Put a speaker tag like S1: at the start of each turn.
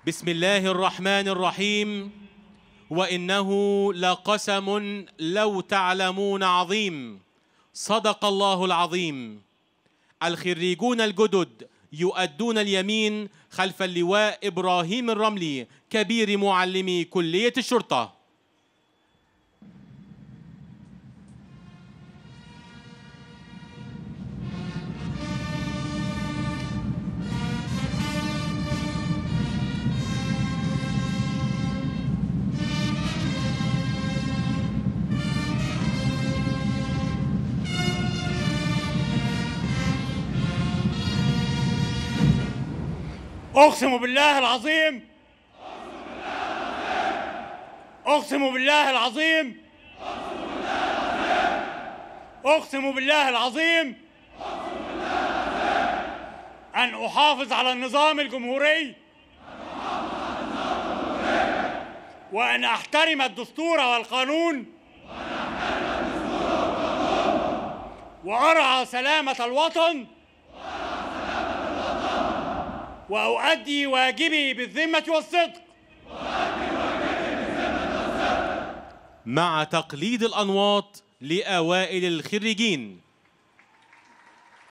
S1: بسم الله الرحمن الرحيم. وإنه لقسم لو تعلمون عظيم. صدق الله العظيم. الخريجون الجدد يؤدون اليمين خلف اللواء إبراهيم الرملي كبير معلمي كلية الشرطة.
S2: أقسم بالله العظيم. أقسم بالله العظيم. أقسم بالله العظيم أن أحافظ على النظام الجمهوري وأن أحترم الدستور والقانون وأرعى سلامة الوطن وأؤدي واجبي بالذمة والصدق.
S1: مع تقليد الأنواط لأوائل الخريجين.